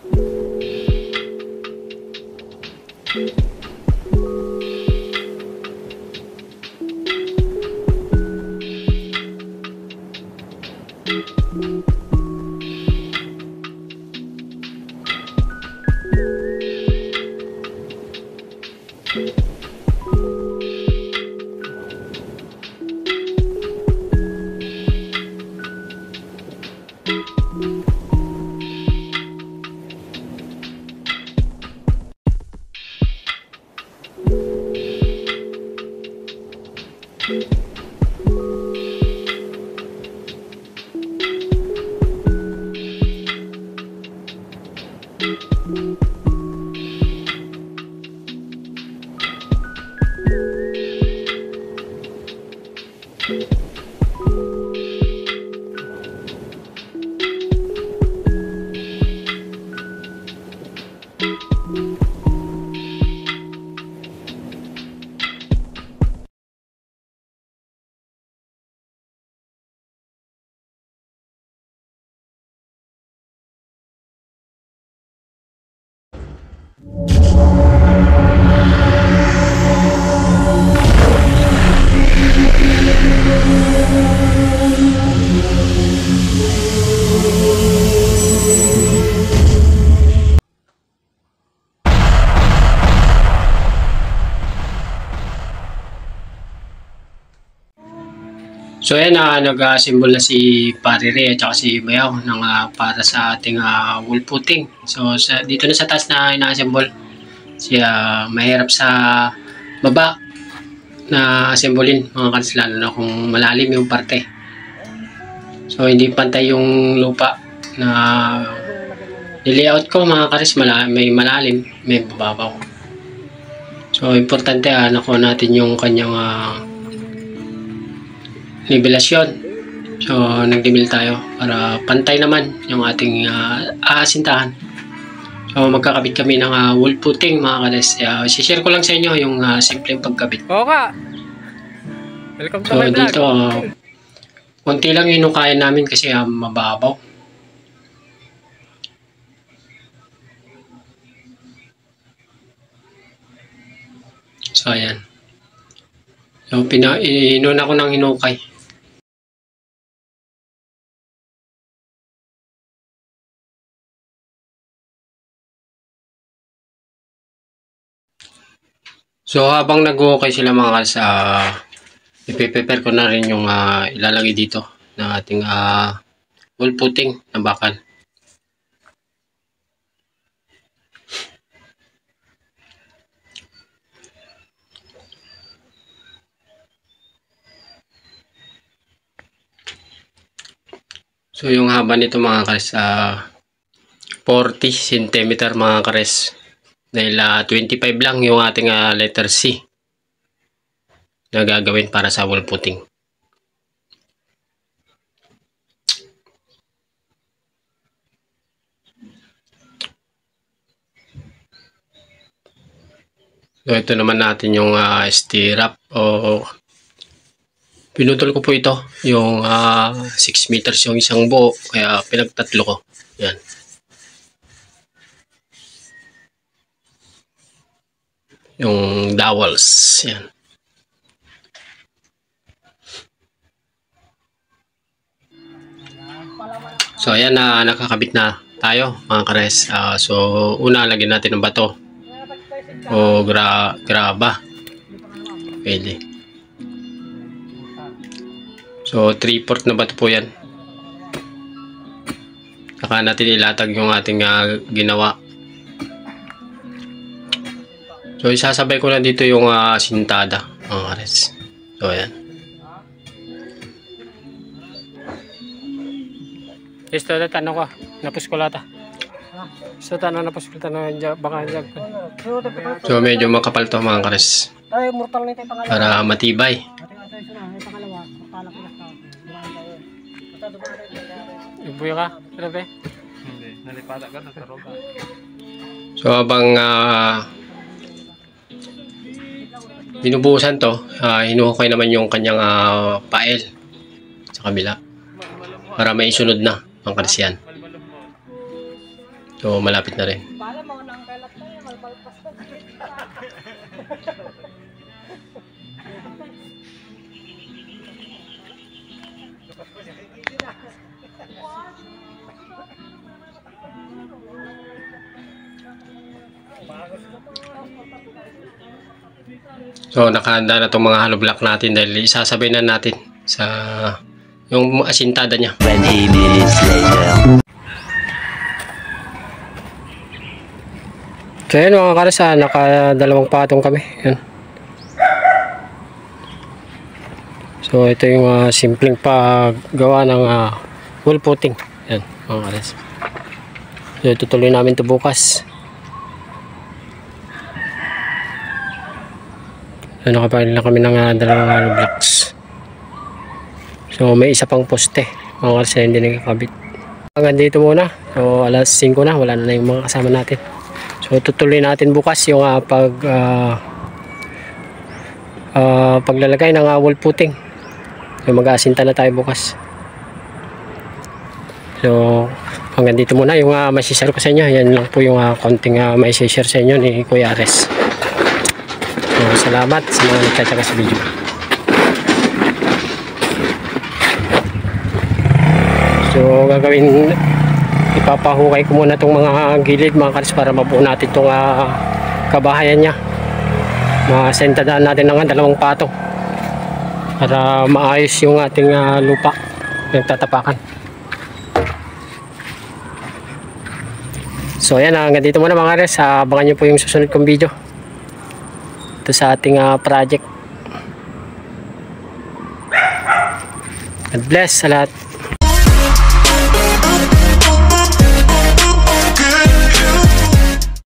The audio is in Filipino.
So ayan, nag-assemble na si Pare Ray at saka si Bayaw ng, para sa ating wall putting. So dito na sa taas na ina-assemble. Siya mahirap sa baba na assemblein mga kares, lalo na kung malalim yung parte. So hindi pantay yung lupa na nilayout ko mga kares, may malalim, may bababaw. So importante nakuha natin yung kanyang nivelasyon. So nag-level tayo para pantay naman yung ating aasintahan. So magkakabit kami ng wall putting mga kares. I-share ko lang sa inyo yung simpleng pagkabit. Oo ka. Welcome to so my vlog. Dito konti lang yung kaya namin kasi mababaw. So ayan. So inuna ko ng hinukay. So habang nag-okay sila mga kares, ipe-prepare ko na rin yung ilalagay dito ng ating wall putting na bakal. So yung haba nito mga kares, 40 cm mga kares. Dahil 25 lang yung ating letter C na gagawin para sa wall putting. So ito naman natin yung stirrup, o pinutol ko po ito yung 6 meters yung isang buo, kaya pinagtatlo ko. Yan. Yung dowels. Yan. So ayan, nakakabit na tayo mga kares. So una lagyan natin ng bato o graba. Pwede. So 3/4 na bato po yan. Saka natin ilatag yung ating ginawa. So isasabay ko na dito yung sintada mga kares. So ayan. Isto na tanong ko, napus ko lata. So tanong napus ko tanong baka jag. So medyo makapal to mga kares. Ay mortal nito pangalawa. Para matibay. Ibuya ka, grabe. Hindi, nalipata ka, nagkaroga. So habang binubuhusan to, hinuhukay naman yung kanyang pael sa kabila para maisunod na ang kares yan. So malapit na rin. Bala mo nang kalat tayo, malbalpas na. So nakahanda na itong mga hollow block natin dahil isasabay na natin sa yung asintada niya. 20 minutes later. So yun mga karasa, nakadalawang patong kami. Yan. So ito yung simpleng paggawa ng wall putting. Yan mga karasa. So itutuloy namin ito bukas. So nakapagin na kami ng dalawang hollow blocks. So may isa pang poste mga karasa, hindi nakikabit. Hanggang dito muna. So alas 5 na, wala na yung mga kasama natin. So tutuloy natin bukas yung paglalagay ng wall putting. So mag-aasinta na tayo bukas. So hanggang dito muna yung masishare ko sa inyo. Yan lang po yung konting maishare sa inyo ni Kuya Ares. So salamat sa mga nagtatsaga sa video. So gagawin, ipapahukay ko muna itong mga gilid mga karis para mabuo natin itong kabahayan niya. Masentadaan natin ng dalawang patong para maayos yung ating lupa yung tatapakan. So yan, hanggang dito muna mga karis. Abangan nyo po yung susunod kong video ito sa ating project. God bless sa lahat.